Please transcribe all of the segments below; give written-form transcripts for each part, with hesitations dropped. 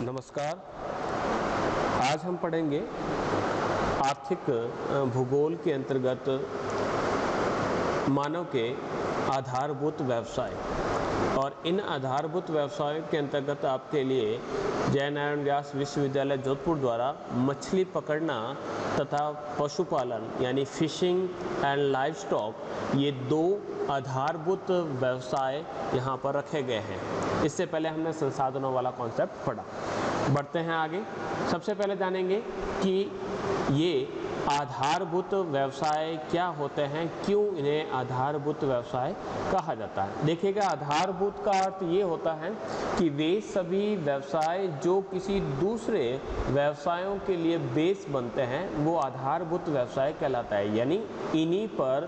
नमस्कार। आज हम पढ़ेंगे आर्थिक भूगोल के अंतर्गत मानव के आधारभूत व्यवसाय, और इन आधारभूत व्यवसायों के अंतर्गत आपके लिए जयनारायण व्यास विश्वविद्यालय जोधपुर द्वारा मछली पकड़ना तथा पशुपालन यानी फिशिंग एंड लाइव स्टॉक, ये दो आधारभूत व्यवसाय यहाँ पर रखे गए हैं। इससे पहले हमने संसाधनों वाला कॉन्सेप्ट पढ़ा। बढ़ते हैं आगे। सबसे पहले जानेंगे कि ये आधारभूत व्यवसाय क्या होते हैं, क्यों इन्हें आधारभूत व्यवसाय कहा जाता है। देखिएगा, आधारभूत का अर्थ ये होता है कि वे सभी व्यवसाय जो किसी दूसरे व्यवसायों के लिए बेस बनते हैं वो आधारभूत व्यवसाय कहलाता है। यानी इन्हीं पर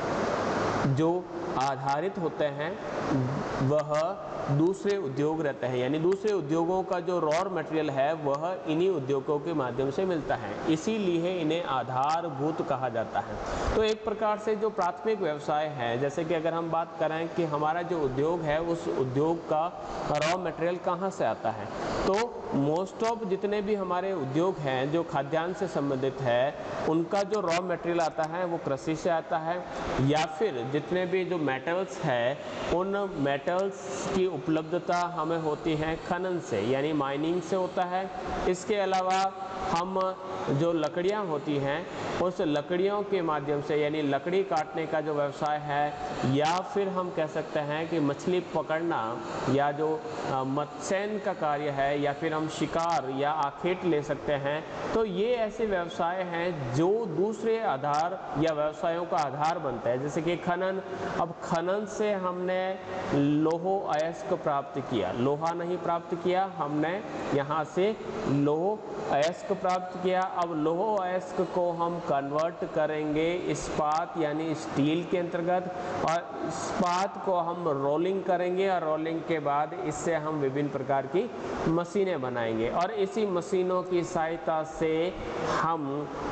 जो आधारित होते हैं वह दूसरे उद्योग रहते हैं, यानी दूसरे उद्योगों का जो रॉ मटेरियल है वह इन्हीं उद्योगों के माध्यम से मिलता है, इसीलिए इन्हें आधारभूत कहा जाता है। तो एक प्रकार से जो प्राथमिक व्यवसाय है, जैसे कि अगर हम बात करें कि हमारा जो उद्योग है उस उद्योग का रॉ मटेरियल कहाँ से आता है, तो मोस्ट ऑफ जितने भी हमारे उद्योग हैं जो खाद्यान्न से संबंधित है उनका जो रॉ मटेरियल आता है वो कृषि से आता है, या फिर जितने भी जो मेटल्स है उन मेटल्स की उपलब्धता हमें होती है खनन से, यानी माइनिंग से होता है। इसके अलावा हम जो लकड़ियाँ होती हैं उस लकड़ियों के माध्यम से, यानी लकड़ी काटने का जो व्यवसाय है, या फिर हम कह सकते हैं कि मछली पकड़ना या जो मत्स्यन का कार्य है, या फिर हम शिकार या आखेट ले सकते हैं। तो ये ऐसे व्यवसाय हैं जो दूसरे आधार या व्यवसायों का आधार बनता है। जैसे कि खनन, अब खनन से हमने लोहो अयस्क प्राप्त किया, लोहा नहीं प्राप्त किया, हमने यहाँ से लोह अयस्क प्राप्त किया। अब लोह अयस्क को हम कन्वर्ट करेंगे इस्पात यानी स्टील के अंतर्गत, और इस्पात को हम रोलिंग करेंगे, और रोलिंग के बाद इससे हम विभिन्न प्रकार की मशीनें बनाएंगे, और इसी मशीनों की सहायता से हम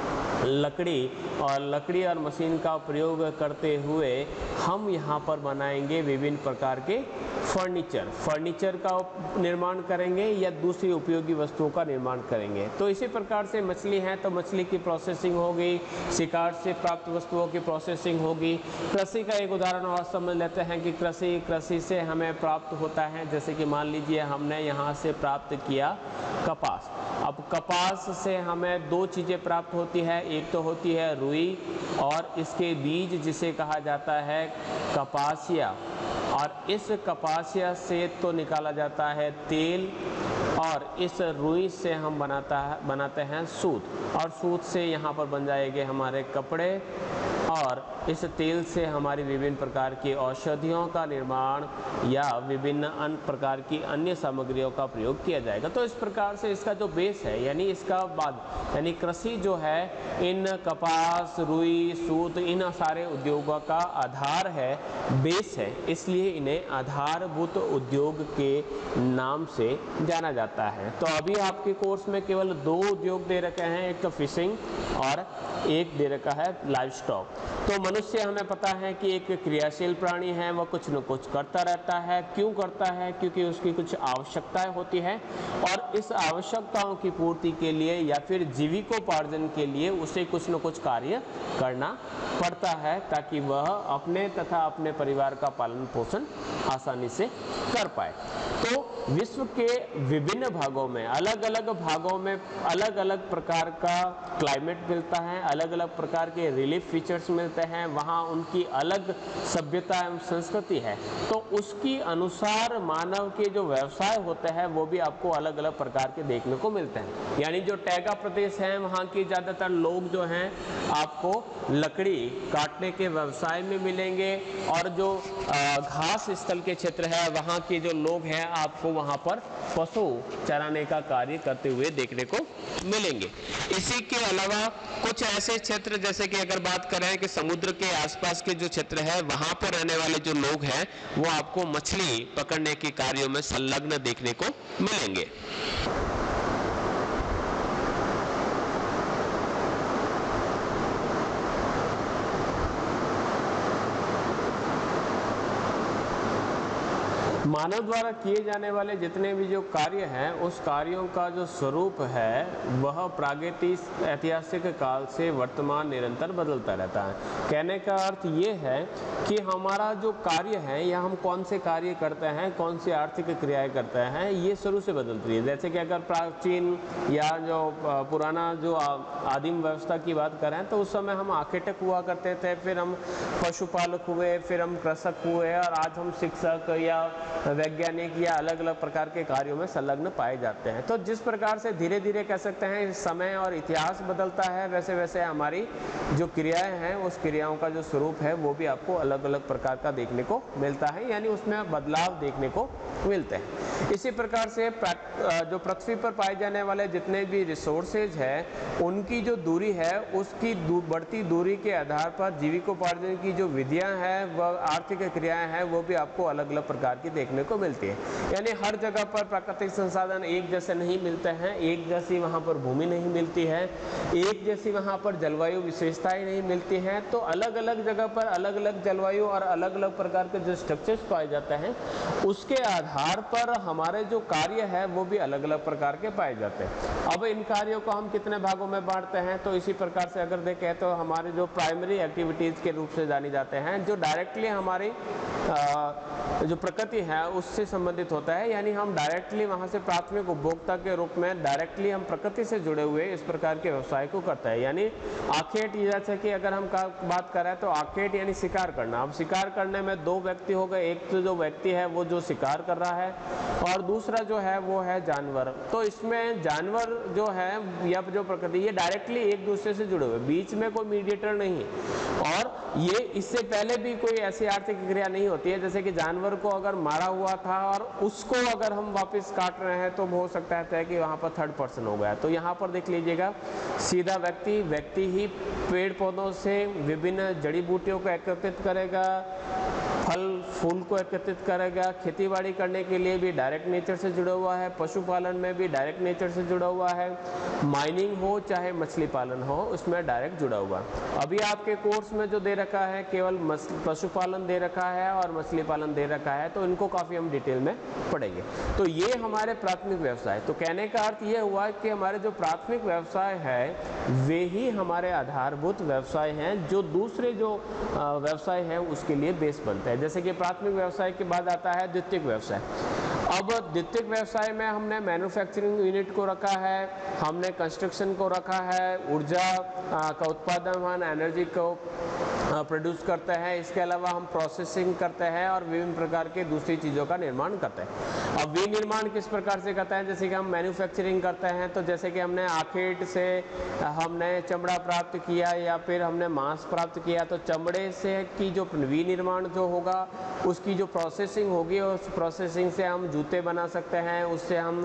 लकड़ी और मशीन का प्रयोग करते हुए हम यहाँ पर बनाएंगे विभिन्न प्रकार के फर्नीचर का निर्माण करेंगे या दूसरी उपयोगी वस्तुओं का निर्माण करेंगे। तो इसी प्रकार से मछली है तो मछली की प्रोसेसिंग होगी, शिकार से प्राप्त वस्तुओं की प्रोसेसिंग होगी। कृषि का एक उदाहरण और समझ लेते हैं कि कृषि से हमें प्राप्त होता है, जैसे कि मान लीजिए हमने यहाँ से प्राप्त किया कपास। अब कपास से हमें दो चीज़ें प्राप्त होती है, एक तो होती है रुई और इसके बीज जिसे कहा जाता है कपासिया, और इस कपासिया से तो निकाला जाता है तेल, और इस रुई से हम बनाते हैं सूत, और सूत से यहाँ पर बन जाएंगे हमारे कपड़े, और इस तेल से हमारी विभिन्न प्रकार की औषधियों का निर्माण या विभिन्न अन्य प्रकार की अन्य सामग्रियों का प्रयोग किया जाएगा। तो इस प्रकार से इसका जो बेस है, यानी इसका बाद यानी कृषि जो है इन कपास, रुई, सूत, इन सारे उद्योगों का आधार है, बेस है, इसलिए इन्हें आधारभूत उद्योग के नाम से जाना जाता है। तो अभी आपके कोर्स में केवल दो उद्योग दे रखे हैं, एक तो फिशिंग और एक दे रखा है लाइव स्टॉक। तो मनुष्य हमें पता है कि एक क्रियाशील प्राणी है, वह कुछ न कुछ करता रहता है। क्यों करता है? क्योंकि उसकी कुछ आवश्यकताएं होती हैं, और इस आवश्यकताओं की पूर्ति के लिए या फिर जीविकोपार्जन के लिए उसे कुछ न कुछ कार्य करना पड़ता है, ताकि वह अपने तथा अपने परिवार का पालन पोषण आसानी से कर पाए। तो विश्व के विभिन्न भागों में, अलग अलग भागों में अलग अलग प्रकार का क्लाइमेट मिलता है, अलग अलग प्रकार के रिलीफ फीचर्स मिलते हैं, वहाँ उनकी अलग सभ्यता एवं संस्कृति है। तो उसकी अनुसार मानव के जो व्यवसाय होते हैं वो भी आपको अलग अलग प्रकार के देखने को मिलते हैं। यानी जो टैगा प्रदेश है वहाँ के ज़्यादातर लोग जो हैं आपको लकड़ी काटने के व्यवसाय में मिलेंगे, और जो घास स्थल के क्षेत्र है वहाँ के जो लोग हैं आपको वहाँ पर पशु चराने का कार्य करते हुए देखने को मिलेंगे। इसी के अलावा कुछ ऐसे क्षेत्र, जैसे कि अगर बात करें कि समुद्र के आसपास के जो क्षेत्र है वहाँ पर रहने वाले जो लोग हैं वो आपको मछली पकड़ने के कार्यों में संलग्न देखने को मिलेंगे। मानव द्वारा किए जाने वाले जितने भी जो कार्य हैं उस कार्यों का जो स्वरूप है वह प्रागैतिक ऐतिहासिक काल से वर्तमान निरंतर बदलता रहता है। कहने का अर्थ ये है कि हमारा जो कार्य है या हम कौन से कार्य करते हैं, कौन सी आर्थिक क्रियाएं करते हैं, ये शुरू से बदलती है। जैसे कि अगर प्राचीन या जो पुराना जो आदिम व्यवस्था की बात करें तो उस समय हम आखेटक हुआ करते थे, फिर हम पशुपालक हुए, फिर हम कृषक हुए और आज हम शिक्षक या वैज्ञानिक या अलग अलग प्रकार के कार्यों में संलग्न पाए जाते हैं। तो जिस प्रकार से धीरे धीरे कह सकते हैं समय और इतिहास बदलता है, वैसे वैसे हमारी जो क्रियाएं हैं उस क्रियाओं का जो स्वरूप है वो भी आपको अलग अलग प्रकार का देखने को मिलता है, यानी उसमें बदलाव देखने को मिलते हैं। इसी प्रकार से जो पृथ्वी पर पाए जाने वाले जितने भी रिसोर्सेज हैं उनकी जो दूरी है उसकी बढ़ती दूरी के आधार पर जीविकोपार्जन की जो विधियां हैं वह आर्थिक क्रियाएं हैं वो भी आपको अलग अलग प्रकार की देखने को मिलती है। यानी हर जगह पर प्राकृतिक संसाधन एक जैसे नहीं मिलते हैं, एक जैसी वहाँ पर भूमि नहीं मिलती है, एक जैसी वहाँ पर जलवायु विशेषताएं नहीं मिलती हैं। तो अलग अलग जगह पर अलग अलग जलवायु और अलग अलग प्रकार के जो स्ट्रक्चर्स पाए जाते हैं उसके आधार पर हमारे जो कार्य है वो भी अलग अलग प्रकार के पाए जाते हैं। अब इन कार्यों को हम कितने भागों में बांटते हैं तो इसी प्रकार से अगर देखें तो हमारे जो प्राइमरी एक्टिविटीज़ के रूप से जानी जाते हैं, जो डायरेक्टली हमारी जो प्रकृति है उससे संबंधित होता है, यानी हम डायरेक्टली वहाँ से प्राथमिक उपभोक्ता के रूप में डायरेक्टली हम प्रकृति से जुड़े हुए इस प्रकार के व्यवसाय को करते हैं। यानी आखेट, जैसे कि अगर हम बात करें तो आखेट यानी शिकार करना। अब शिकार करने में दो व्यक्ति हो गए, एक तो जो व्यक्ति है वो जो शिकार कर रहा है और दूसरा जो है वो है जानवर। तो इसमें जानवर जो है या जो प्रकृति ये डायरेक्टली एक दूसरे से जुड़े हुए, बीच में कोई मीडिएटर नहीं है और ये इससे पहले भी कोई ऐसी आर्थिक क्रिया नहीं होती है। जैसे कि जानवर को अगर मारा हुआ था और उसको अगर हम वापस काट रहे हैं तो हो सकता है कि वहाँ पर थर्ड पर्सन हो गया। तो यहाँ पर देख लीजिएगा सीधा व्यक्ति ही पेड़ पौधों से विभिन्न जड़ी बूटियों को एकत्रित करेगा, फल फूल को एकत्रित करेगा, खेतीबाड़ी करने के लिए भी डायरेक्ट नेचर से जुड़ा हुआ है, पशुपालन में भी डायरेक्ट नेचर से जुड़ा हुआ है, माइनिंग हो चाहे मछली पालन हो उसमें डायरेक्ट जुड़ा हुआ। अभी आपके कोर्स में जो दे रखा है केवल पशुपालन दे रखा है और मछली पालन दे रखा है, तो इनको काफ़ी हम डिटेल में पढ़ेंगे। तो ये हमारे प्राथमिक व्यवसाय। तो कहने का अर्थ ये हुआ कि हमारे जो प्राथमिक व्यवसाय है वे ही हमारे आधारभूत व्यवसाय हैं जो दूसरे जो व्यवसाय हैं उसके लिए बेस बनते हैं। जैसे कि प्राथमिक व्यवसाय के बाद आता है द्वितीयक व्यवसाय। अब द्वितीयक व्यवसाय में हमने मैन्युफैक्चरिंग यूनिट को रखा है, हमने कंस्ट्रक्शन को रखा है, ऊर्जा का उत्पादन एनर्जी को प्रोड्यूस करते हैं, इसके अलावा हम प्रोसेसिंग करते हैं और विभिन्न प्रकार के दूसरी चीज़ों का निर्माण करते हैं। अब विनिर्माण किस प्रकार से करते हैं, जैसे कि हम मैन्युफैक्चरिंग करते हैं तो जैसे कि हमने आखेट से हमने चमड़ा प्राप्त किया या फिर हमने मांस प्राप्त किया, तो चमड़े से की जो विनिर्माण जो होगा उसकी जो प्रोसेसिंग होगी उस प्रोसेसिंग से हम जूते बना सकते हैं, उससे हम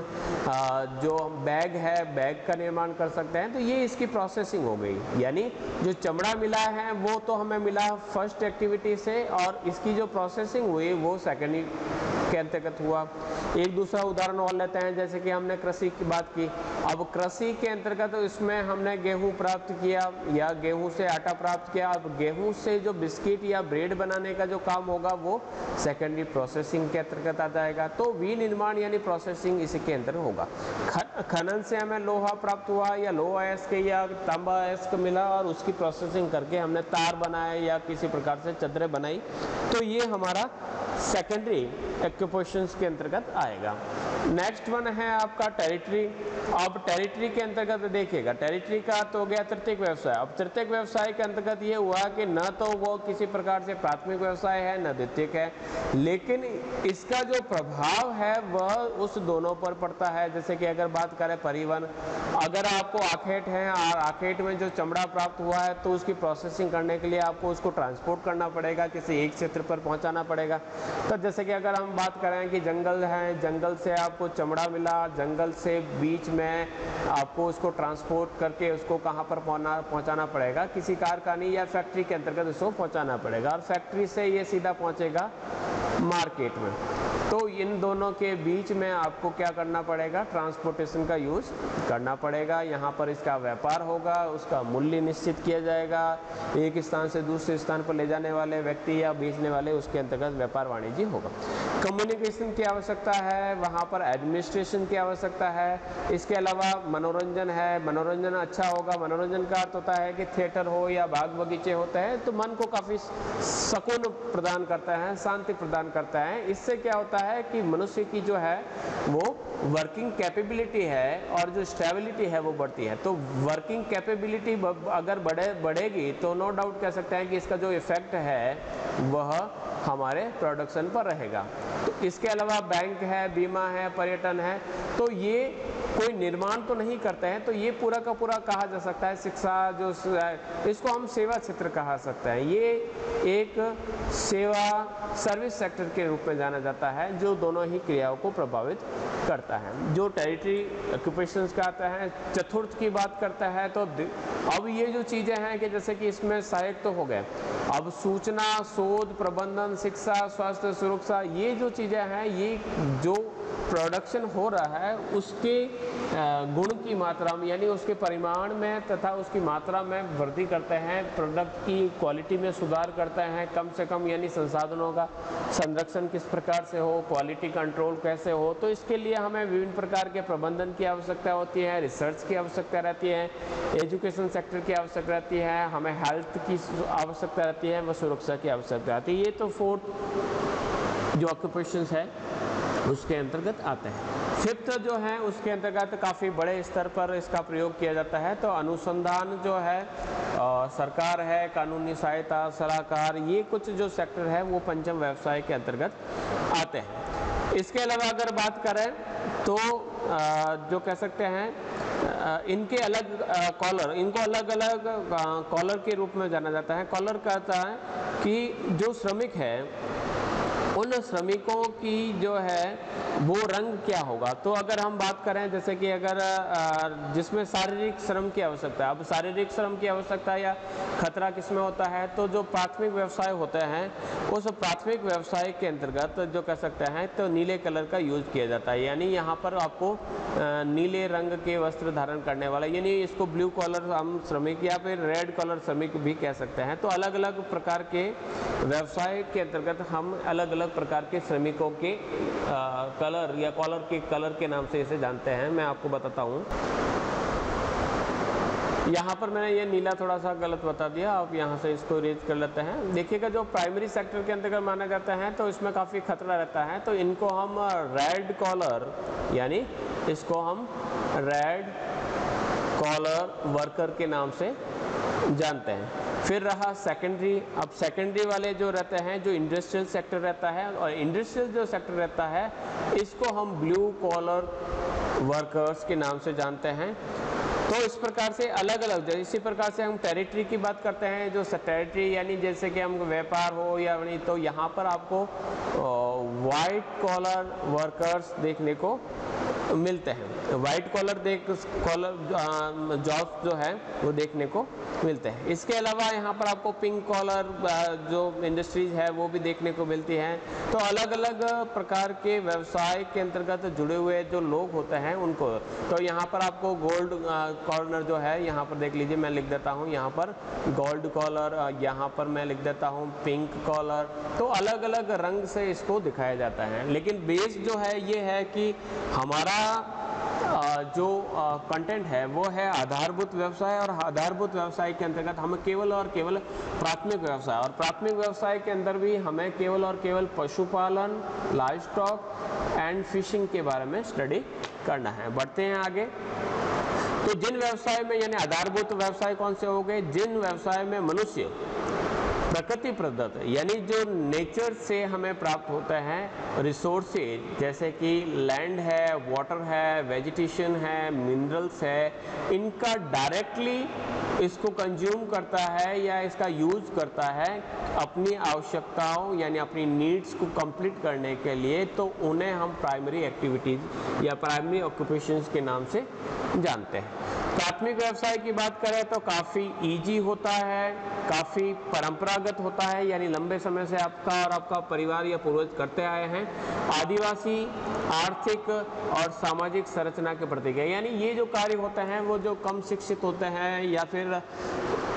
जो बैग है बैग का निर्माण कर सकते हैं। तो ये इसकी प्रोसेसिंग हो गई, यानी जो चमड़ा मिला है वो तो हमें मिला फर्स्ट एक्टिविटी से और इसकी जो प्रोसेसिंग हुई वो सेकेंड के अंतर्गत हुआ। एक दूसरा उदाहरण और लेते हैं, जैसे कि हमने कृषि की बात की। अब कृषि के अंतर्गत तो इसमें हमने गेहूं प्राप्त किया या गेहूं से आटा प्राप्त किया। अब गेहूं से जो बिस्किट या ब्रेड बनाने का जो काम होगा वो सेकेंडरी प्रोसेसिंग के अंतर्गत आ जाएगा। तो विनिर्माण यानी प्रोसेसिंग इसी के अंतर्गत होगा। खनन से हमें लोहा प्राप्त हुआ या लोहा अयस्क या तांबा अयस्क मिला और उसकी प्रोसेसिंग करके हमने तार बनाए या किसी प्रकार से चद्दरें बनाई, तो ये हमारा सेकेंडरी एक्यूपेशंस के अंतर्गत आएगा। नेक्स्ट वन है आपका टेरिटरी। अब टेरिटरी के अंतर्गत देखिएगा, टेरिटरी का तो हो गया तृतीयक व्यवसाय। अब तृतीयक व्यवसाय के अंतर्गत ये हुआ कि न तो वो किसी प्रकार से प्राथमिक व्यवसाय है न द्वितीयक है, लेकिन इसका जो प्रभाव है वह उस दोनों पर पड़ता है। जैसे कि अगर बात करें परिवहन, अगर आपको आखेट है और आखेट में जो चमड़ा प्राप्त हुआ है तो उसकी प्रोसेसिंग करने के लिए आपको उसको ट्रांसपोर्ट करना पड़ेगा, किसी एक क्षेत्र पर पहुंचाना पड़ेगा। तो जैसे कि अगर हम बात करें कि जंगल है, जंगल से आपको चमड़ा मिला, जंगल से बीच में आपको उसको ट्रांसपोर्ट करके उसको कहाँ पर पहुंचाना पड़ेगा, किसी कारखाने या फैक्ट्री के अंतर्गत उसको पहुंचाना पड़ेगा और फैक्ट्री से ये सीधा पहुंचेगा मार्केट में। तो इन दोनों के बीच में आपको क्या करना पड़ेगा, ट्रांसपोर्टेशन का यूज करना पड़ेगा। यहाँ पर इसका व्यापार होगा, उसका मूल्य निश्चित किया जाएगा, एक स्थान से दूसरे स्थान पर ले जाने वाले व्यक्ति या बेचने वाले उसके अंतर्गत व्यापार वाणिज्य होगा। कम्युनिकेशन की आवश्यकता है, वहाँ पर एडमिनिस्ट्रेशन की आवश्यकता है। इसके अलावा मनोरंजन है, मनोरंजन अच्छा होगा। मनोरंजन का अर्थ होता है कि थिएटर हो या बाग बगीचे होते हैं तो मन को काफ़ी सुकून प्रदान करता है, शांति प्रदान करता है। इससे क्या होता है कि मनुष्य की जो है वो वर्किंग कैपेबिलिटी है और जो स्टेबिलिटी है वो बढ़ती है। तो वर्किंग कैपेबिलिटी अगर बढ़ेगी तो नो डाउट कह सकते हैं कि इसका जो इफेक्ट है वह हमारे प्रोडक्शन पर रहेगा। तो इसके अलावा बैंक है, बीमा है, पर्यटन है, तो ये कोई निर्माण तो नहीं करते हैं, तो ये पूरा का पूरा कहा जा सकता है शिक्षा जो इसको हम सेवा क्षेत्र कहा सकते हैं। ये एक सेवा सर्विस सेक्टर के रूप में जाना जाता है जो दोनों ही क्रियाओं को प्रभावित करता है। जो टेरिटरी ऑक्यूपेशंस का आता है, चतुर्थ की बात करता है, तो अब ये जो चीज़ें हैं कि जैसे कि इसमें सहायक तो हो गए, अब सूचना, शोध, प्रबंधन, शिक्षा, स्वास्थ्य, सुरक्षा, ये जो चीज़ें हैं, ये जो प्रोडक्शन हो रहा है उसके गुण की मात्रा में यानी उसके परिमाण में तथा उसकी मात्रा में वृद्धि करते हैं, प्रोडक्ट की क्वालिटी में सुधार करते हैं। कम से कम यानी संसाधनों का संरक्षण किस प्रकार से हो, क्वालिटी कंट्रोल कैसे हो, तो इसके लिए हमें विभिन्न प्रकार के प्रबंधन की आवश्यकता होती है, रिसर्च की आवश्यकता रहती है, एजुकेशन सेक्टर की आवश्यकता रहती है, हमें हेल्थ की आवश्यकता रहती है, व सुरक्षा की आवश्यकता रहती है। ये तो 4 जो ऑक्यूपेशंस है उसके अंतर्गत आते हैं। 5th जो है उसके अंतर्गत काफ़ी बड़े स्तर पर इसका प्रयोग किया जाता है। तो अनुसंधान जो है, सरकार है, कानूनी सहायता, सलाहकार, ये कुछ जो सेक्टर है वो पंचम व्यवसाय के अंतर्गत आते हैं। इसके अलावा अगर बात करें तो जो कह सकते हैं इनके अलग कॉलर, इनको अलग अलग कॉलर के रूप में जाना जाता है। कॉलर कहता है कि जो श्रमिक है उन श्रमिकों की जो है वो रंग क्या होगा। तो अगर हम बात करें जैसे कि अगर जिसमें शारीरिक श्रम की आवश्यकता है, अब शारीरिक श्रम की आवश्यकता या खतरा किसमें होता है, तो जो प्राथमिक व्यवसाय होते हैं उस प्राथमिक व्यवसाय के अंतर्गत जो कह सकते हैं तो नीले कलर का यूज किया जाता है। यानी यहाँ पर आपको नीले रंग के वस्त्र धारण करने वाला, यानी इसको ब्लू कॉलर हम श्रमिक या फिर रेड कॉलर श्रमिक भी कह सकते हैं। तो अलग अलग प्रकार के व्यवसाय के अंतर्गत हम अलग अलग प्रकार के श्रमिकों के कलर या कॉलर के कलर के नाम से इसे जानते हैं। मैं आपको बताता हूँ, यहाँ पर मैंने ये नीला थोड़ा सा गलत बता दिया, आप यहाँ से इसको रेज कर लेते हैं। देखिएगा जो प्राइमरी सेक्टर के अंतर्गत माना जाता है तो इसमें काफ़ी खतरा रहता है, तो इनको हम रेड कॉलर यानी इसको हम रेड कॉलर वर्कर के नाम से जानते हैं। फिर रहा सेकेंडरी। अब सेकेंडरी वाले जो रहते हैं, जो इंडस्ट्रियल सेक्टर रहता है, और इंडस्ट्रियल जो सेक्टर रहता है इसको हम ब्लू कॉलर वर्कर्स के नाम से जानते हैं। तो इस प्रकार से अलग अलग, इसी प्रकार से हम टेरिटरी की बात करते हैं, जो टेरिटरी यानी जैसे कि हम व्यापार हो या नहीं, तो यहाँ पर आपको वाइट कॉलर वर्कर्स देखने को मिलते हैं। वाइट कॉलर जॉब्स जो है वो देखने को मिलते हैं। इसके अलावा यहाँ पर आपको पिंक कॉलर जो इंडस्ट्रीज है वो भी देखने को मिलती हैं। तो अलग अलग प्रकार के व्यवसाय के अंतर्गत जुड़े हुए जो लोग होते हैं उनको, तो यहाँ पर आपको गोल्ड कॉर्नर जो है यहाँ पर देख लीजिए, मैं लिख देता हूँ यहाँ पर गोल्ड कॉलर, यहाँ पर मैं लिख देता हूँ पिंक कॉलर। तो अलग अलग रंग से इसको दिखाया जाता है, लेकिन बेस जो है ये है कि हमारा जो कंटेंट है वो है आधारभूत व्यवसाय, और आधारभूत व्यवसाय के अंतर्गत हमें केवल और केवल प्राथमिक व्यवसाय, और प्राथमिक व्यवसाय के अंदर भी हमें केवल और केवल पशुपालन, लाइव स्टॉक एंड फिशिंग के बारे में स्टडी करना है। बढ़ते हैं आगे। तो जिन व्यवसाय में, यानी आधारभूत व्यवसाय कौन से हो गए, जिन व्यवसाय में मनुष्य प्रकृति प्रदत्त यानी जो नेचर से हमें प्राप्त होता है रिसोर्सेज, जैसे कि लैंड है, वाटर है, वेजिटेशन है, मिनरल्स है, इनका डायरेक्टली इसको कंज्यूम करता है या इसका यूज करता है अपनी आवश्यकताओं यानी अपनी नीड्स को कंप्लीट करने के लिए, तो उन्हें हम प्राइमरी एक्टिविटीज या प्राइमरी ऑक्यूपेशंस के नाम से जानते हैं। प्राथमिक व्यवसाय की बात करें तो काफ़ी इजी होता है, काफ़ी परंपरागत होता है, यानी लंबे समय से आपका और आपका परिवार या पूर्वज करते आए हैं। आदिवासी आर्थिक और सामाजिक संरचना के प्रतीक है, यानी ये जो कार्य होते हैं वो जो कम शिक्षित होते हैं या फिर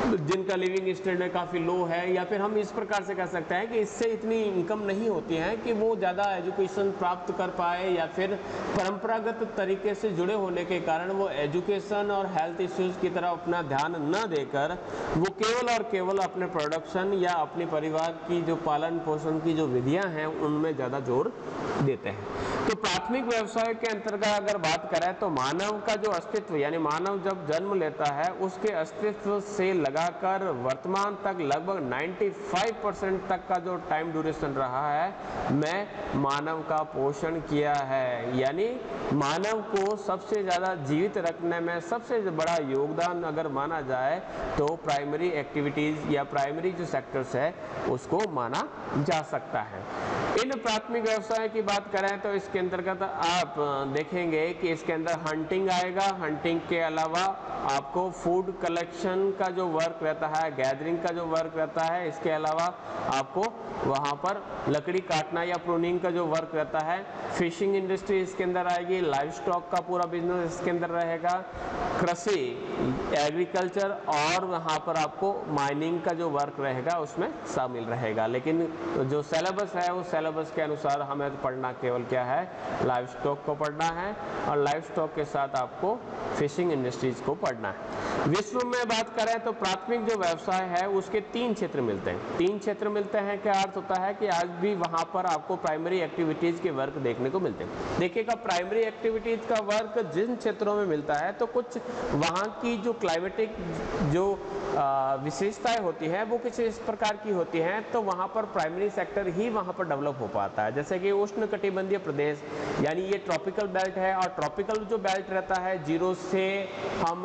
जिनका लिविंग स्टैंडर्ड काफ़ी लो है, या फिर हम इस प्रकार से कह सकते हैं कि इससे इतनी इनकम नहीं होती है कि वो ज़्यादा एजुकेशन प्राप्त कर पाए, या फिर परंपरागत तरीके से जुड़े होने के कारण वो एजुकेशन और हेल्थ इश्यूज़ की तरफ अपना ध्यान न देकर वो केवल और केवल अपने प्रोडक्शन या अपने परिवार की जो पालन पोषण की जो विधियां हैं उनमें ज़्यादा जोर देते हैं। तो प्राथमिक व्यवसाय के अंतर्गत अगर बात करें तो मानव का जो अस्तित्व, यानी मानव जब जन्म लेता है उसके अस्तित्व से लगाकर वर्तमान तक लगभग 95% तक का जो टाइम ड्यूरेशन रहा है मैं मानव का पोषण किया है। यानी मानव को सबसे ज़्यादा जीवित रखने में सबसे बड़ा योगदान अगर माना जाए तो प्राइमरी एक्टिविटीज़ या प्राइमरी जो सेक्टर्स है उसको माना जा सकता है। इन प्राथमिक व्यवसाय की बात करें तो इसके अंतर्गत आप देखेंगे कि इसके अंदर हंटिंग आएगा। हंटिंग के अलावा आपको फूड कलेक्शन का जो वर्क रहता है, गैदरिंग का जो वर्क रहता है, इसके अलावा आपको वहाँ पर लकड़ी काटना या प्रूनिंग का जो वर्क रहता है, फिशिंग इंडस्ट्री इसके अंदर आएगी, लाइव स्टॉक का पूरा बिजनेस इसके अंदर रहेगा, कृषि एग्रीकल्चर और वहाँ पर आपको माइनिंग का जो वर्क रहेगा उसमें शामिल रहेगा। लेकिन जो सिलेबस है उस सिलेबस के अनुसार हमें पढ़ना केवल क्या है, लाइव स्टॉक को पढ़ना है और लाइव स्टॉक के साथ आपको फिशिंग इंडस्ट्रीज को पढ़ना है। विश्व में बात करें तो प्राथमिक जो व्यवसाय है उसके 3 क्षेत्र मिलते हैं। 3 क्षेत्र मिलते हैं, क्या अर्थ होता है कि आज भी वहाँ पर आपको प्राइमरी एक्टिविटीज़ के वर्क देखने को मिलते हैं। देखिएगा प्राइमरी एक्टिविटीज़ का वर्क जिन क्षेत्रों में मिलता है तो कुछ वहाँ की जो क्लाइमेटिक जो विशेषताएं होती हैं वो कुछ इस प्रकार की होती हैं, तो वहाँ पर प्राइमरी सेक्टर ही वहाँ पर डेवलप हो पाता है। जैसे कि उष्ण कटिबंधीय प्रदेश, यानी ये ट्रॉपिकल बेल्ट है, और ट्रॉपिकल जो बेल्ट रहता है 0 से हम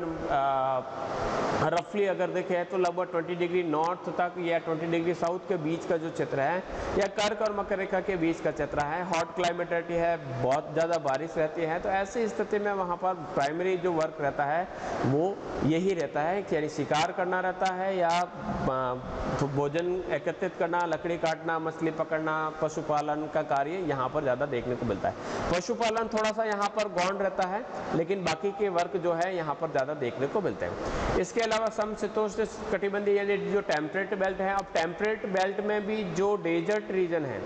रफली अगर देखें तो लगभग 20 डिग्री नॉर्थ तक या 20 डिग्री साउथ के बीच का जो क्षेत्र है, या कर्क और मकर रेखा के बीच का क्षेत्र है, हॉट क्लाइमेट रहती है, बहुत ज़्यादा बारिश रहती है। तो ऐसी स्थिति में वहाँ पर प्राइमरी जो वर्क रहता है वो यही रहता है, यानी शिकार करना रहता है या भोजन एकत्रित करना, लकड़ी काटना, मछली पकड़ना, पशुपालन का कार्य यहाँ पर ज़्यादा देखने को मिलता है। पशुपालन थोड़ा सा यहाँ पर गौण रहता है, लेकिन बाकी के वर्क जो है यहाँ पर ज़्यादा देखने को मिलते हैं। इसके अलावा समशीतोष्ण कटिबंधीय यानी जो टेम्परेट बेल्ट है, अब टेम्परेट बेल्ट में भी जो डेजर्ट रीजन है,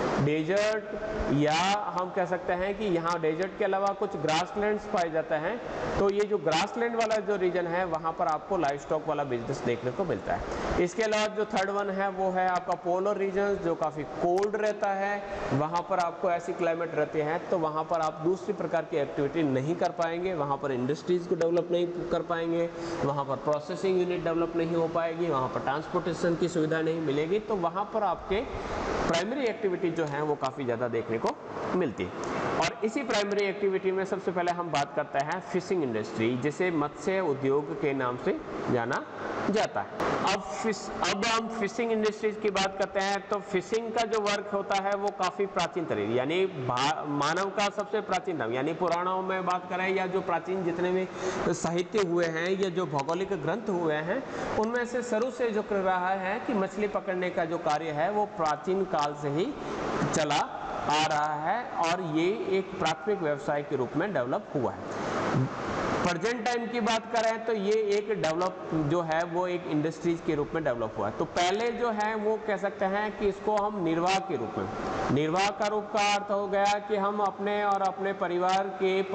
डेजर्ट या हम कह सकते हैं कि यहाँ डेजर्ट के अलावा कुछ ग्रासलैंड्स पाए जाते हैं, तो ये जो ग्रासलैंड वाला जो रीजन है वहाँ पर आपको लाइव स्टॉक वाला बिजनेस देखने को मिलता है। इसके अलावा जो थर्ड वन है वो है आपका पोलर रीजन, जो काफ़ी कोल्ड रहता है, वहाँ पर आपको ऐसी क्लाइमेट रहती है तो वहाँ पर आप दूसरी प्रकार की एक्टिविटी नहीं कर पाएंगे, वहाँ पर इंडस्ट्रीज़ को डेवलप नहीं कर पाएंगे, वहाँ पर प्रोसेसिंग यूनिट डेवलप नहीं हो पाएगी, वहाँ पर ट्रांसपोर्टेशन की सुविधा नहीं मिलेगी, तो वहाँ पर आपके प्राइमरी एक्टिविटी जो है वो काफ़ी ज़्यादा देखने को मिलती है। और इसी प्राइमरी एक्टिविटी में सबसे पहले हम बात करते हैं फिशिंग इंडस्ट्री, जिसे मत्स्य उद्योग के नाम से जाना जाता है। अब हम फिशिंग इंडस्ट्रीज की बात करते हैं तो फिशिंग का जो वर्क होता है वो काफ़ी प्राचीन तरीके, यानी मानव का सबसे प्राचीन नाम, यानी पुराणों में बात करें या जो प्राचीन जितने भी साहित्य हुए हैं या जो भौगोलिक ग्रंथ हुए हैं उनमें से शुरू से जो कर रहा है कि मछली पकड़ने का जो कार्य है वो प्राचीन काल से ही चला आ रहा है और ये एक प्राथमिक व्यवसाय के रूप में डेवलप हुआ है। प्रेजेंट टाइम की बात करें तो ये एक डेवलप जो है वो एक इंडस्ट्रीज के रूप में डेवलप हुआ है। तो पहले जो है वो कह सकते हैं कि इसको हम निर्वाह के रूप में, निर्वाह का रूप का अर्थ हो गया कि हम अपने और अपने परिवार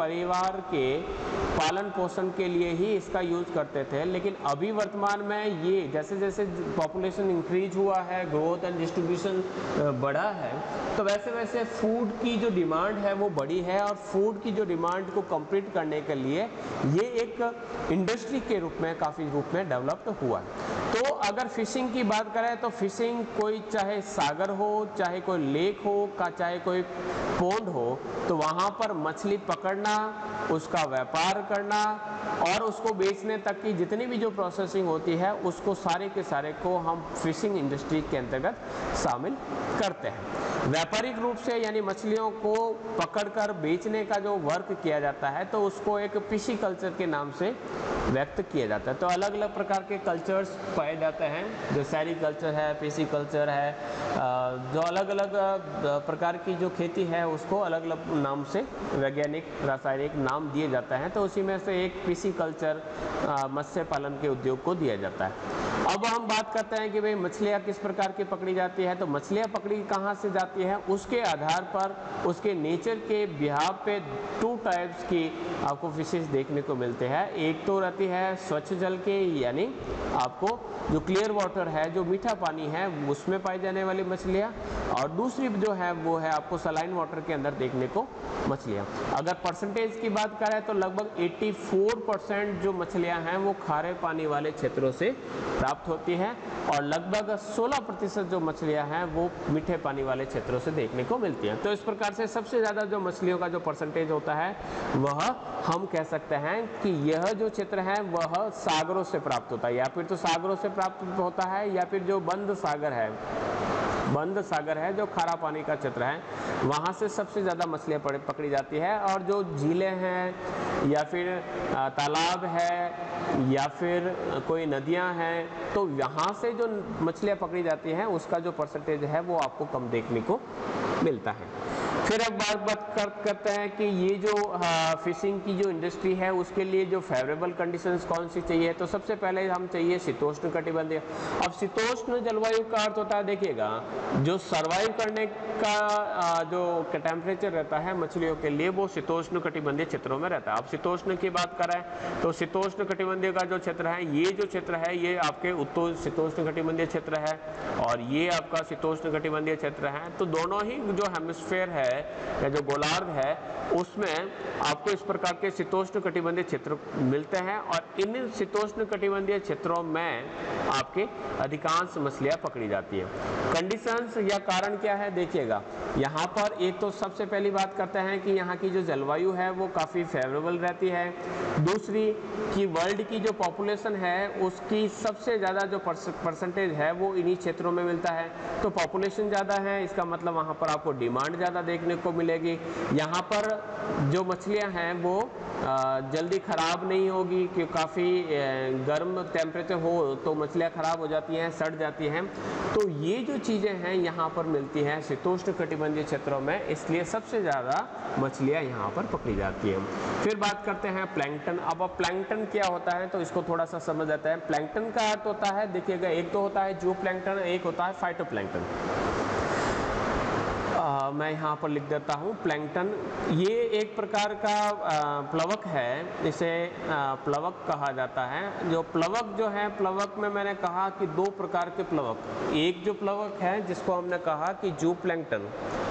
के पालन पोषण के लिए ही इसका यूज करते थे। लेकिन अभी वर्तमान में ये जैसे जैसे पॉपुलेशन इंक्रीज हुआ है, ग्रोथ एंड डिस्ट्रीब्यूशन बढ़ा है, तो वैसे वैसे फूड की जो डिमांड है वो बढ़ी है और फूड की जो डिमांड को कंप्लीट करने के लिए ये एक इंडस्ट्री के रूप में काफ़ी रूप में डेवलप्ड हुआ। तो अगर फिशिंग की बात करें तो फिशिंग कोई चाहे सागर हो, चाहे कोई लेक हो, चाहे कोई पोंड हो, तो वहाँ पर मछली पकड़ना, उसका व्यापार करना और उसको बेचने तक की जितनी भी जो प्रोसेसिंग होती है उसको सारे के सारे को हम फिशिंग इंडस्ट्री के अंतर्गत शामिल करते हैं। व्यापारिक रूप से यानी मछलियों को पकड़कर बेचने का जो वर्क किया जाता है तो उसको एक पिशी कल्चर के नाम से व्यक्त किया जाता है। तो अलग अलग प्रकार के कल्चर्स पाए जाते हैं, जो सैरी कल्चर है, पिशी कल्चर है, जो अलग अलग प्रकार की जो खेती है उसको अलग अलग नाम से वैज्ञानिक रासायनिक नाम दिए जाते हैं। तो उसी में से एक पिशी कल्चर मत्स्य पालन के उद्योग को दिया जाता है। अब हम बात करते हैं कि भाई मछलियाँ किस प्रकार की पकड़ी जाती है। तो मछलियाँ पकड़ी कहाँ से जाती है, उसके आधार पर उसके नेचर के बिहाव पे 2 टाइप्स की आपको फिशेस देखने को मिलते हैं। एक तो रहती है स्वच्छ जल के, यानी आपको जो क्लियर वाटर है, जो मीठा पानी है, उसमें पाई जाने वाली मछलियाँ, और दूसरी जो है वो है आपको सलाइन वाटर के अंदर देखने को मछलियाँ। अगर परसेंटेज की बात करें तो लगभग 84% जो मछलियाँ हैं वो खारे पानी वाले क्षेत्रों से प्राप्त होती है, और लगभग 16% जो मछलियाँ हैं वो मीठे पानी वाले क्षेत्रों से देखने को मिलती हैं। तो इस प्रकार से सबसे ज़्यादा जो मछलियों का जो परसेंटेज होता है वह हम कह सकते हैं कि यह जो क्षेत्र है वह सागरों से प्राप्त होता है, या फिर तो सागरों से प्राप्त होता है, या फिर जो बंद सागर है जो खारा पानी का क्षेत्र है वहाँ से सबसे ज़्यादा मछलियाँ पकड़ी जाती है। और जो झीलें हैं या फिर तालाब है या फिर कोई नदियाँ हैं, तो यहाँ से जो मछलियाँ पकड़ी जाती हैं उसका जो परसेंटेज है वो आपको कम देखने को मिलता है। फिर अब बात करते हैं कि ये जो फिशिंग की जो इंडस्ट्री है उसके लिए जो फेवरेबल कंडीशंस कौन सी चाहिए। तो सबसे पहले हम चाहिए शीतोष्ण कटिबंधीय। अब शीतोष्ण जलवायु का अर्थ होता है, देखिएगा, जो सर्वाइव करने का जो टेम्परेचर रहता है मछलियों के लिए वो शीतोष्ण कटिबंधीय क्षेत्रों में रहता है। अब शीतोष्ण की बात करें तो शीतोष्ण कटिबंधीय का जो क्षेत्र है, ये जो क्षेत्र है ये आपके उत्तर शीतोष्ण कटिबंधीय क्षेत्र है और ये आपका शीतोष्ण कटिबंधीय क्षेत्र है। तो दोनों ही जो हेमिस्फीयर है या जो गोलार्ध है उसमें आपको इस प्रकार के शीतोष्ण कटिबंधीय क्षेत्र मिलते हैं, और इन शीतोष्ण कटिबंधीय क्षेत्रों में आपके अधिकांश मछलियां पकड़ी जाती है। कंडीशंस या कारण क्या है, देखिएगा, यहाँ पर एक तो सबसे पहली बात करते हैं कि यहाँ की जो जलवायु है वो काफ़ी फेवरेबल रहती है। दूसरी कि वर्ल्ड की जो पॉपुलेशन है उसकी सबसे ज़्यादा जो परसेंटेज है वो इन्हीं क्षेत्रों में मिलता है। तो पॉपुलेशन ज़्यादा है, इसका मतलब वहाँ पर आपको डिमांड ज़्यादा देखने को मिलेगी। यहाँ पर जो मछलियाँ हैं वो जल्दी ख़राब नहीं होगी, क्योंकि काफ़ी गर्म टेम्परेचर हो तो मछलियाँ ख़राब हो जाती हैं, सड़ जाती हैं। तो ये जो चीज़ें हैं यहाँ पर मिलती हैं शीतोष्ण कटिबंधीय क्षेत्रों में, इसलिए सबसे ज़्यादा मछलियाँ यहाँ पर पकड़ी जाती हैं। फिर बात करते हैं प्लैंकटन। अब प्लैंकटन क्या होता है तो इसको थोड़ा सा समझ आता है। प्लैंकटन का अर्थ होता है, देखिएगा, एक तो होता है जूप्लैंक्टन, एक होता है फाइटोप्लैंक्टन। मैं यहाँ पर लिख देता हूँ प्लैंकटन। ये एक प्रकार का प्लवक है, इसे प्लवक कहा जाता है। जो प्लवक जो है, प्लवक में मैंने कहा कि 2 प्रकार के प्लवक, एक जो प्लवक है जिसको हमने कहा कि जूप्लैंक्टन,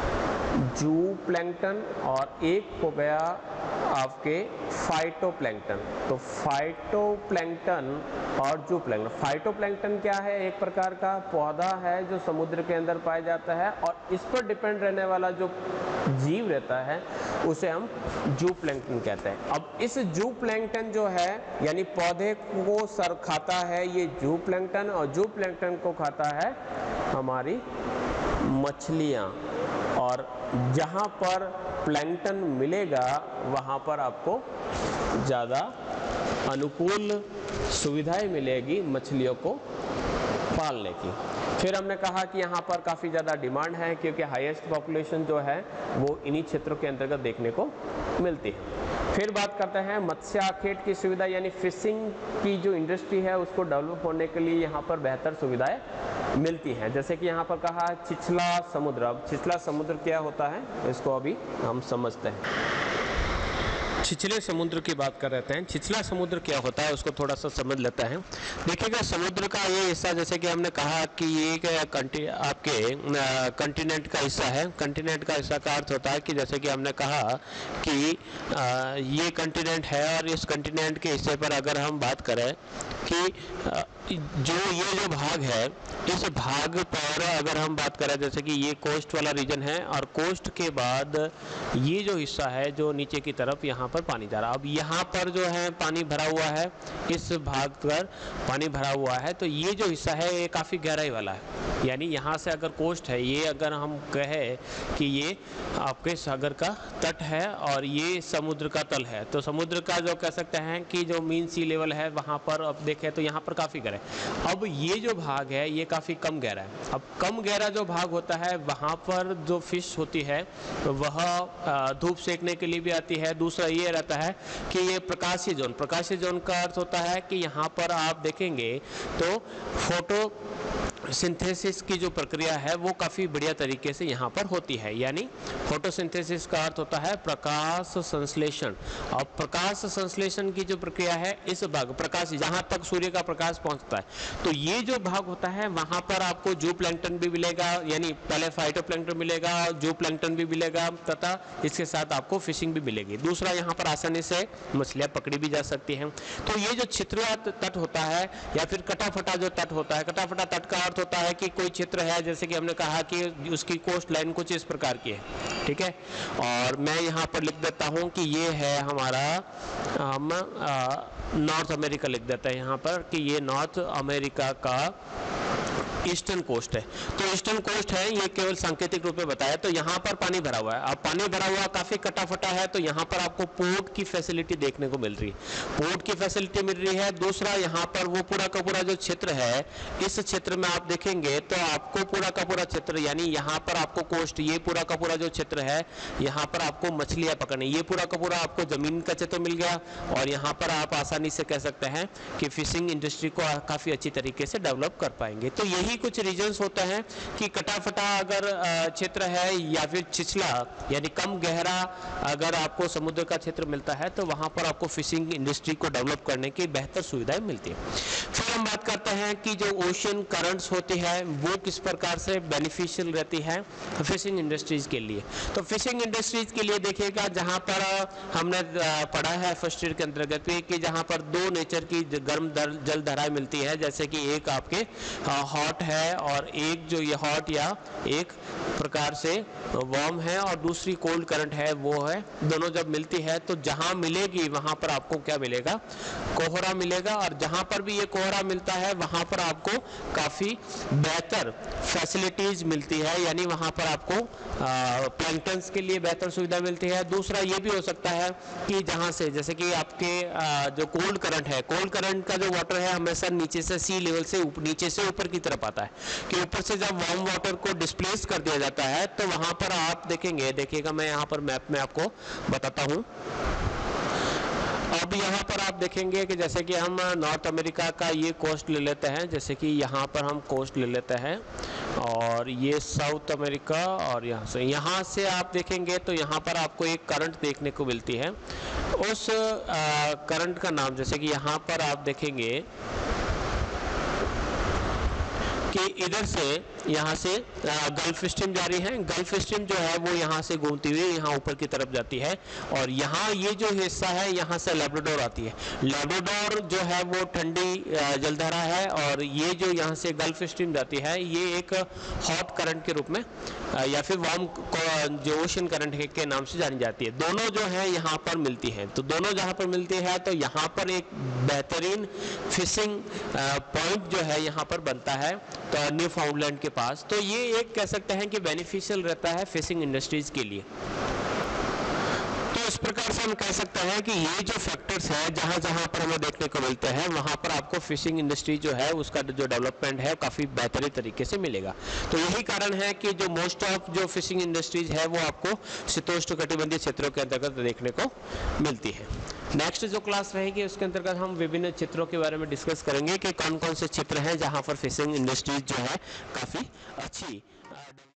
और एक हो गया आपके फाइटोप्लैंक्टन। तो फाइटोप्लैंक्टन और जूप्लैंक्टन। फाइटोप्लैंक्टन क्या है, एक प्रकार का पौधा है जो समुद्र के अंदर पाया जाता है और इस पर डिपेंड रहने वाला जो जीव रहता है उसे हम जूप्लैंक्टन कहते हैं। अब इस जूप्लैंक्टन जो है यानी पौधे को सर खाता है ये जूप्लैंक्टन, और जूप्लैंक्टन को खाता है हमारी मछलियाँ। और जहाँ पर प्लैंक्टन मिलेगा वहाँ पर आपको ज़्यादा अनुकूल सुविधाएं मिलेगी मछलियों को पालने की। फिर हमने कहा कि यहाँ पर काफ़ी ज़्यादा डिमांड है, क्योंकि हाईएस्ट पॉपुलेशन जो है वो इन्हीं क्षेत्रों के अंतर्गत देखने को मिलती है। फिर बात करते हैं मत्स्य आखेट की सुविधा, यानी फिशिंग की जो इंडस्ट्री है उसको डेवलप होने के लिए यहाँ पर बेहतर सुविधाएं मिलती हैं। जैसे कि यहाँ पर कहा छिछला समुद्र। अब छिछला समुद्र क्या होता है इसको अभी हम समझते हैं। छिछले समुद्र की बात कर रहे हैं। छिछला समुद्र क्या होता है उसको थोड़ा सा समझ लेते हैं। देखिएगा, समुद्र का ये हिस्सा, जैसे कि हमने कहा कि ये आपके कंटिनेंट का हिस्सा है। कंटिनेंट का हिस्सा का अर्थ होता है कि जैसे कि हमने कहा कि ये कंटिनेंट है, और इस कंटिनेंट के हिस्से पर अगर हम बात करें कि ये जो भाग है, इस भाग पर अगर हम बात करें, जैसे कि ये कोस्ट वाला रीजन है, और कोस्ट के बाद ये जो हिस्सा है जो नीचे की तरफ यहाँ पर पानी जा रहा है। अब यहाँ पर जो है पानी भरा हुआ है, इस भाग पर पानी भरा हुआ है, तो ये जो हिस्सा है ये काफ़ी गहराई वाला है। यानी यहाँ से अगर कोस्ट है, ये अगर हम कहें कि ये आपके सागर का तट है और ये समुद्र का तल है, तो समुद्र का जो कह सकते हैं कि जो मीन सी लेवल है वहाँ पर अब देखें तो यहाँ पर काफ़ी गहरा है। अब ये जो भाग है ये काफ़ी कम गहरा है। अब कम गहरा जो भाग होता है वहाँ पर जो फिश होती है वह धूप सेकने के लिए भी आती है। दूसरा ये रहता है कि ये प्रकाशीय जोन का अर्थ होता है कि यहाँ पर आप देखेंगे तो फोटो सिंथेसिस की जो प्रक्रिया है वो काफ़ी बढ़िया तरीके से यहाँ पर होती है। यानी फोटोसिंथेसिस का अर्थ होता है प्रकाश संश्लेषण। और प्रकाश संश्लेषण की जो प्रक्रिया है इस भाग प्रकाश जहाँ तक सूर्य का प्रकाश पहुँचता है, तो ये जो भाग होता है वहाँ पर आपको जू प्लैंक्टन भी मिलेगा, यानी पहले फाइटोप्लैंक्टन मिलेगा, जू प्लैंक्टन भी मिलेगा, तथा इसके साथ आपको फिशिंग भी मिलेगी। दूसरा यहाँ पर आसानी से मछलियाँ पकड़ी भी जा सकती हैं। तो ये जो छितरा तट होता है या फिर कटा फटा जो तट होता है, कटा फटा तट का अर्थ होता है कि कोई क्षेत्र है, जैसे कि हमने कहा कि उसकी कोस्ट लाइन कुछ इस प्रकार की है, ठीक है। और मैं यहाँ पर लिख देता हूँ कि ये है हमारा हम नॉर्थ अमेरिका लिख देते हैं यहाँ पर कि ये नॉर्थ अमेरिका का ईस्टर्न कोस्ट है। तो ईस्टर्न कोस्ट है, ये केवल सांकेतिक रूप में बताया। तो यहाँ पर पानी भरा हुआ है। अब पानी भरा हुआ काफी कटा फटा है, तो यहाँ पर आपको पोर्ट की फैसिलिटी देखने को मिल रही है, पोर्ट की फैसिलिटी मिल रही है। दूसरा यहाँ पर वो पूरा का पूरा जो क्षेत्र है, इस क्षेत्र में आप देखेंगे तो आपको पूरा का पूरा क्षेत्र, यानी यहाँ पर आपको कोस्ट, ये पूरा का पूरा जो क्षेत्र है, यहाँ पर आपको मछलियाँ पकड़नी, ये पूरा का पूरा आपको जमीन का क्षेत्र मिल गया। और यहाँ पर आप आसानी से कह सकते हैं कि फिशिंग इंडस्ट्री को काफी अच्छी तरीके से डेवलप कर पाएंगे। तो यही कुछ रीजंस होता है कि कटा फटा अगर क्षेत्र है या फिर छिछला यानी कम गहरा अगर आपको समुद्र का क्षेत्र मिलता है, तो वहां पर आपको फिशिंग इंडस्ट्री को डेवलप करने की बेहतर सुविधाएं मिलती है। फिर हम बात करते हैं कि जो ओशियन करंट्स होती है वो किस प्रकार से बेनिफिशियल रहती है फिशिंग इंडस्ट्रीज के लिए। तो फिशिंग इंडस्ट्रीज के लिए देखिएगा, जहां पर हमने पढ़ा है फर्स्ट ईयर के अंतर्गत कि जहां पर दो नेचर की गर्म जल धाराएं मिलती है, जैसे कि एक आपके हॉट है और एक जो ये हॉट या एक प्रकार से वार्म है और दूसरी कोल्ड करंट है वो है। दोनों जब मिलती है तो जहां मिलेगी वहां पर आपको क्या मिलेगा, कोहरा मिलेगा। और जहां पर भी ये कोहरा मिलता है वहां पर आपको काफी बेहतर फैसिलिटीज मिलती है, यानी वहां पर आपको प्लैंक्टन्स के लिए बेहतर सुविधा मिलती है। दूसरा ये भी हो सकता है कि जहां से जैसे कि आपके जो कोल्ड करंट है, कोल्ड करंट का जो वाटर है हमेशा नीचे से सी लेवल से नीचे से ऊपर की तरफ आता है, कि ऊपर से जब वार्म वाटर को डिस्प्लेस कर दिया जाता है तो वहां पर आप देखेंगे, देखिएगा मैं यहाँ पर मैप में आपको बताता हूँ। अब यहाँ पर आप देखेंगे कि जैसे कि हम नॉर्थ अमेरिका का ये कोस्ट ले लेते हैं, जैसे कि यहाँ पर हम कोस्ट ले लेते हैं और ये साउथ अमेरिका, और यहाँ से आप देखेंगे तो यहाँ पर आपको एक करंट देखने को मिलती है। उस करंट का नाम, जैसे कि यहाँ पर आप देखेंगे कि इधर से यहाँ से गल्फ स्ट्रीम जारी है। गल्फ स्ट्रीम जो है वो यहाँ से घूमती हुई यहाँ ऊपर की तरफ जाती है और यहाँ ये जो हिस्सा है यहाँ से लैब्राडोर आती है। लैब्राडोर जो है वो ठंडी जलधारा है और ये जो यहाँ से गल्फ स्ट्रीम जाती है ये एक हॉट करंट के रूप में या फिर वार्म जो ओशन करंट के नाम से जानी जाती है। दोनों जो है यहाँ पर मिलती है, तो दोनों जहाँ पर मिलती है तो यहाँ पर एक बेहतरीन फिशिंग पॉइंट जो है यहाँ पर बनता है तो न्यू फाउंडलैंड के पास। तो ये एक कह सकते हैं कि बेनिफिशियल रहता है फिशिंग इंडस्ट्रीज के लिए। तो इस प्रकार से हम कह सकते हैं कि ये जो फैक्टर्स है जहाँ जहाँ पर हमें देखने को मिलते हैं वहाँ पर आपको फिशिंग इंडस्ट्री जो है उसका जो डेवलपमेंट है काफ़ी बेहतरीन तरीके से मिलेगा। तो यही कारण है कि जो मोस्ट ऑफ जो फिशिंग इंडस्ट्रीज है वो आपको शीतोष्णकटिबंधीय क्षेत्रों के अंतर्गत देखने को मिलती है। नेक्स्ट जो क्लास रहेगी उसके अंतर्गत हम विभिन्न क्षेत्रों के बारे में डिस्कस करेंगे कि कौन कौन से क्षेत्र हैं जहाँ पर फिशिंग इंडस्ट्रीज जो है काफ़ी अच्छी